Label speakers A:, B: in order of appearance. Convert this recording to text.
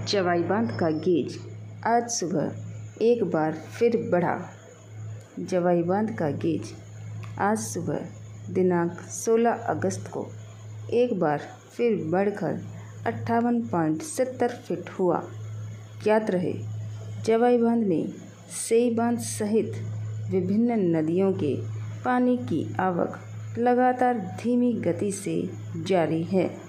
A: जवाई बांध का गेज आज सुबह एक बार फिर बढ़ा। जवाई बांध का गेज आज सुबह दिनांक 16 अगस्त को एक बार फिर बढ़कर 58.70 फीट हुआ। ज्ञात रहे, जवाई बांध में सेई बांध सहित विभिन्न नदियों के पानी की आवक लगातार धीमी गति से जारी है।